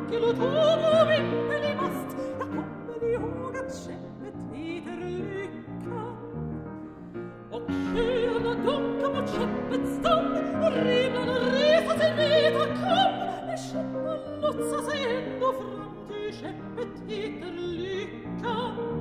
fackel och tåg och vimpel i mast. Jag kommer ihåg att skeppet heter Lycka. Och sjöarna dunkar mot skeppets stam och revlarna resa sig veta kam. Men skeppet lotsar sig ändå fram till skeppet heter Lycka.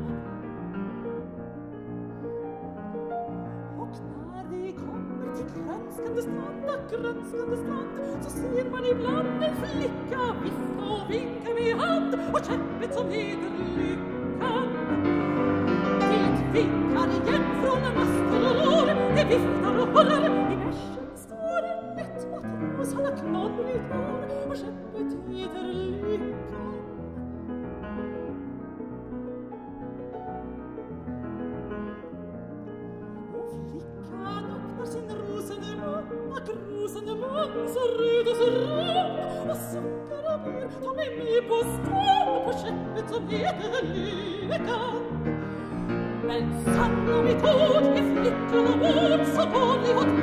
Och när vi kommer till grönskande strand, så ser man ibland en flicka vifta och vinka med hand och skeppet som heter Lyckan. Det vinkar igen från master och ror, det viftar och hurrar. I bärsen står en lätt matros, han har knalligt hår och skeppet heter Lyckan. Och flickan öppnar sin rosande mun, så röd och så rund, och suckar och ber, ta mig med på stan på skeppet som heter Lyckan. Men sanna mitt ord, är flickan ombord så vanlig åt